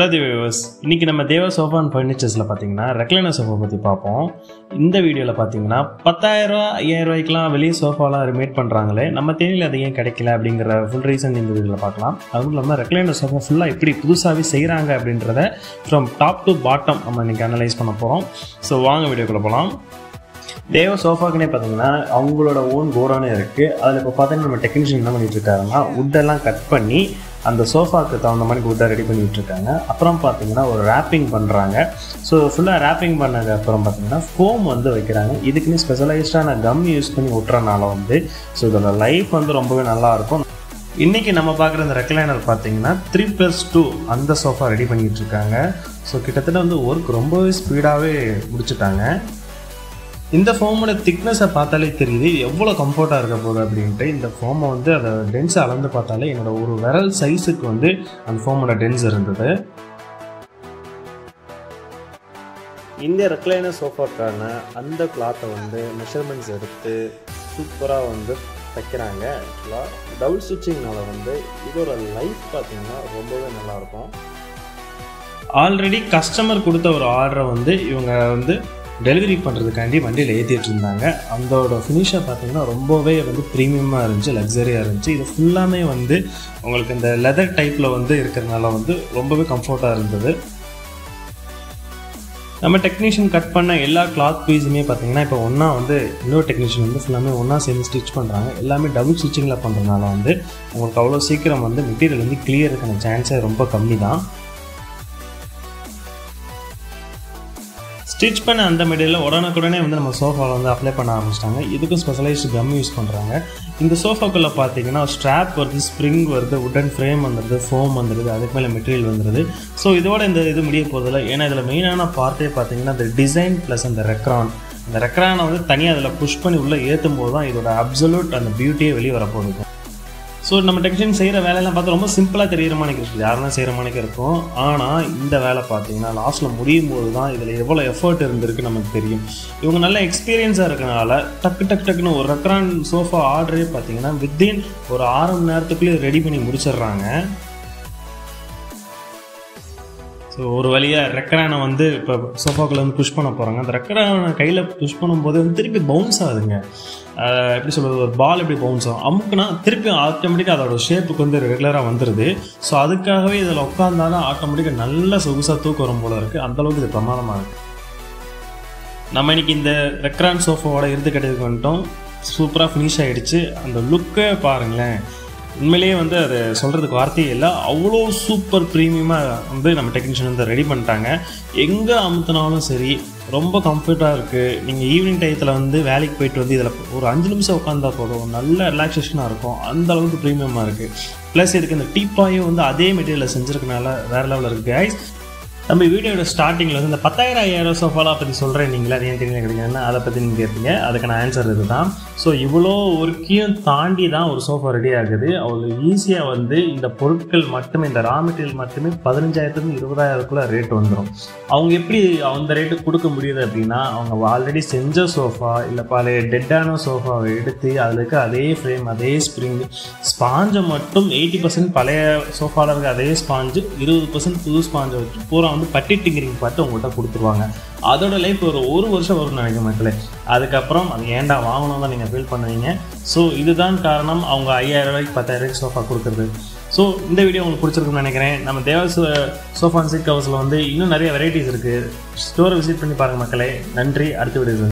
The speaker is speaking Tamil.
Hello viewers, இன்னைக்கு நம்ம தேவா சோஃபா அண்ட் ஃபர்னிச்சர்ஸ்ல பாத்தீங்கன்னா ரெக்லைனர் சோஃபா பத்தி பாப்போம். இந்த வீடியோல பாத்தீங்கன்னா 10000 ரூபாய் 5000 ரூபாய்க்குலாம் வெளிய சோஃபாலாம் ரிமேட் பண்றாங்களே, நம்ம தேனில அது ஏன் கிடைக்கல அப்படிங்கற ஃபுல் ரீசன் இந்த வீடியோல பார்க்கலாம். அதுவும் இல்லாம ரெக்லைனர் சோஃபா ஃபுல்லா எப்படி புதுசாவே செய்றாங்க அப்படின்றத from top to bottom நம்ம இன்னைக்கு அனலைஸ் பண்ண போறோம். சோ வாங்க வீடியோக்குள்ள போலாம். தேவா சோஃபாக்குனே பாத்தீங்கன்னா அவங்களோட ஓன் கோடானே இருக்கு. அதுல இப்ப பாத்தீங்கன்னா நம்ம டெக்னீஷியன் என்ன பண்ணிட்டு இருக்காங்கன்னா wood எல்லாம் கட் பண்ணி அந்த சோஃபாக்கு தகுந்த மாதிரி wood ரெடி பண்ணிட்டு இருக்காங்க. அப்புறம் பாத்தீங்கன்னா ஒரு ராப்பிங் பண்றாங்க. ஸோ ஃபுல்லா ராப்பிங் பண்ணதுக்கு அப்புறம் பாத்தீங்கன்னா ஃபோம் வந்து வைக்கிறாங்க. இதுக்குன்னு ஸ்பெஷலைஸ்டான கம் யூஸ் பண்ணி ஒட்டுறதுனால வந்து ஸோ இதோட லைஃப் வந்து ரொம்பவே நல்லா இருக்கும். இன்னைக்கு நம்ம பார்க்குற இந்த ரெக்லைனர் பார்த்தீங்கன்னா 3+2 அந்த சோஃபா ரெடி பண்ணிட்டு இருக்காங்க. ஸோ கிட்டத்தட்ட வந்து ஒர்க் ரொம்பவே ஸ்பீடாகவே முடிச்சுட்டாங்க. இந்த ஃபோமோட திக்னஸை பார்த்தாலே தெரியுது எவ்வளோ கம்ஃபர்ட்டாக இருக்க போகுது அப்படின்ட்டு. இந்த ஃபோமை வந்து அதை டென்ஸை அளந்து பார்த்தாலே என்னோட ஒரு விரல் சைஸுக்கு வந்து அந்த ஃபோமோட டென்ஸ் இருந்தது. இந்த ரெக்லைனர் சோஃபாக்கான அந்த கிளாத்தை வந்து மெஷர்மெண்ட்ஸ் எடுத்து சூப்பராக வந்து தைக்கிறாங்க. ஆக்சுவலாக டபுள் ஸ்டிச்சிங்னால வந்து இதோட லைஃப் பார்த்தீங்கன்னா ரொம்பவே நல்லாயிருக்கும். ஆல்ரெடி கஸ்டமர் கொடுத்த ஒரு ஆர்டரை வந்து இவங்க வந்து டெலிவரி பண்ணுறதுக்காண்டி வண்டியில் ஏற்றிட்டு இருந்தாங்க. அதோட ஃபினிஷை பார்த்தீங்கன்னா ரொம்பவே வந்து ப்ரீமியமாக இருந்துச்சு, லக்ஸரியாக இருந்துச்சு. இது ஃபுல்லாமே வந்து உங்களுக்கு இந்த லெதர் டைப்பில் வந்து இருக்கிறதுனால வந்து ரொம்பவே கம்ஃபர்ட்டாக இருந்தது. நம்ம டெக்னீஷியன் கட் பண்ண எல்லா கிளாத் பீஸுமே பார்த்தீங்கன்னா இப்போ ஒன்றா வந்து இன்னொரு டெக்னீஷியன் வந்து ஃபுல்லாமே ஒன்றா சேர்ந்து ஸ்டிச் பண்ணுறாங்க. எல்லாமே டபுள் ஸ்டிச்சிங்கில் பண்ணுறதுனால வந்து உங்களுக்கு அவ்வளோ சீக்கிரம் வந்து மெட்டீரியல் வந்து கிளியருக்கான சான்ஸே ரொம்ப கம்மி தான். ஸ்டிச் பண்ண அந்த மெட்டீரியலில் உடனுக்குடனே வந்து நம்ம சோஃபாவில் வந்து அப்ளை பண்ண ஆரம்பிச்சிட்டாங்க. இதுக்கும் ஸ்பெஷலைஸ்டு கம் யூஸ் பண்ணுறாங்க. இந்த சோஃபாக்குள்ளே பார்த்தீங்கன்னா ஸ்ட்ராப் வருது, ஸ்ப்ரிங் வருது, உட்டன் ஃப்ரேம் வந்துடுது, ஃபோம் வந்துடுது, அதுக்கு மேலே மெட்டீரியல் வந்துடுது. ஸோ இதோட இந்த இது முடிய போகிறதில்ல. ஏன்னா இதில் மெயினான பார்ட்டே பார்த்தீங்கன்னா இந்த டிசைன் ப்ளஸ் அந்த ரெக்ரான். அந்த ரெக்ரானை வந்து தனியாக அதில் புஷ் பண்ணி உள்ளே ஏற்றும் போது தான் இதோட அப்சல்யூட் அந்த பியூட்டியே வெளியே வரப்போகுது. ஸோ நம்ம டெக்னீஷியன் செய்கிற வேலையெல்லாம் பார்த்தா ரொம்ப சிம்பிளாக தெரிகிற மாதிரி இருக்குது, யாரெல்லாம் செய்கிற மாதிரி இருக்கும். ஆனால் இந்த வேலை பார்த்தீங்கன்னா லாஸ்ட்டில் முடியும் போது தான் இதில் எவ்வளோ எஃபர்ட் இருந்திருக்கு நமக்கு தெரியும். இவங்க நல்ல எக்ஸ்பீரியன்ஸாக இருக்கனால டக்குன்னு ஒரு ரெக்ரான் சோஃபா ஆர்டரே பார்த்தீங்கன்னா வித்தின் ஒரு 6 மணி நேரத்துக்குள்ளே ரெடி பண்ணி முடிச்சிடுறாங்க. ஸோ ஒரு வழியாக ரெக்ரானை வந்து இப்போ சோஃபாக்குள்ளே வந்து புஷ் பண்ண போகிறாங்க. அந்த ரெக்ரானை கையில் புஷ் பண்ணும்போது வந்து திருப்பி பவுன்ஸ் ஆகுதுங்க. எப்படி சொல்கிறது, ஒரு பால் எப்படி பவுன்ஸ் ஆகும், அமுக்குனா திருப்பி ஆட்டோமேட்டிக்காக அதோட ஷேப்புக்கு வந்து ரெகுலராக வந்துடுது. ஸோ அதுக்காகவே இதில் உட்காந்தாலும் ஆட்டோமேட்டிக்காக நல்ல சொகுசாக தூக்கம் வரும் போல இருக்குது. அந்தளவுக்கு இது பிரமாதமாக இருக்குது. நம்ம இன்றைக்கி இந்த ரெக்ரான் சோஃபாவோட இறுதி கட்டத்துக்கு வந்துட்டோம். சூப்பராக ஃபினிஷ் ஆகிடுச்சு. அந்த லுக்கே பாருங்களேன், உண்மையிலேயே வந்து அதை சொல்கிறதுக்கு வார்த்தையே இல்லை. அவ்வளோ சூப்பர் ப்ரீமியமாக வந்து நம்ம டெக்னீஷியன் வந்து ரெடி பண்ணிட்டாங்க. எங்கே அமுத்தினாலும் சரி ரொம்ப கம்ஃபர்ட்டாக இருக்குது. நீங்கள் ஈவினிங் டயத்தில் வந்து வேலைக்கு போயிட்டு வந்து இதில் ஒரு 5 நிமிஷம் உட்காந்தா போதும், நல்ல ரிலாக்ஸேஷனாக இருக்கும். அந்த அளவுக்கு ப்ரீமியமாக இருக்குது. ப்ளஸ் இதுக்கு இந்த டீப்பாயும் வந்து அதே மெட்டீரியலில் செஞ்சுருக்கனால வேறு லெவலில் இருக்குது கைஸ். நம்ம வீடியோட ஸ்டார்டிங்கில் வந்து இந்த 10000 5000 சோஃபாலாம் பற்றி சொல்கிறேன், நீங்களே அது ஏன் தெரியல கிடைக்கணும்னா அதை பற்றி நீங்கள் கேட்பீங்க. அதுக்கான ஆன்சர் இது தான். ஸோ இவ்வளோ ஒர்க்கையும் தாண்டி தான் ஒரு சோஃபா ரெடி ஆகுது. அவ்வளோ ஈஸியாக வந்து இந்த பொருட்கள் மட்டுமே, இந்த ரா மெட்டீரியல் மட்டுமே 15000 20,000 ரேட் வந்துடும். அவங்க எப்படி அந்த ரேட்டுக்கு கொடுக்க முடியுது அப்படின்னா, அவங்க ஆல்ரெடி செஞ்ச சோஃபா இல்லை பழைய டெட்டான சோஃபாவை எடுத்து அதில் இருக்க அதே ஃப்ரேம், அதே ஸ்ப்ரிங், ஸ்பாஞ்சை மட்டும் 80% பழைய சோஃபாவில் இருக்க அதே ஸ்பாஞ்சு, 20% புது ஸ்பாஞ்சை வச்சு பூரா வந்து பட்டி டிங்கரிங் பார்த்து உங்கள்கிட்ட கொடுத்துருவாங்க. அதோட லைஃப் ஒரு வருஷம் வரும்னு நினைக்கிற மக்களே. அதுக்கப்புறம் அது ஏன்டா வாங்கணும் தான் நீங்கள் ஃபீல் பண்ணுவீங்க. ஸோ இதுதான் காரணம் அவங்க 5000 ரூபாய்க்கு 10000 சோஃபா கொடுக்குறது. ஸோ இந்த வீடியோ உங்களுக்கு பிடிச்சிருக்குன்னு நினைக்கிறேன். நம்ம தேவா சோஃபா அண்ட் சீட் கவர்ஸில் வந்து இன்னும் நிறைய வெரைட்டிஸ் இருக்குது. ஸ்டோரை விசிட் பண்ணி பாருங்கள் மக்களே. நன்றி. அடுத்த வீடியோ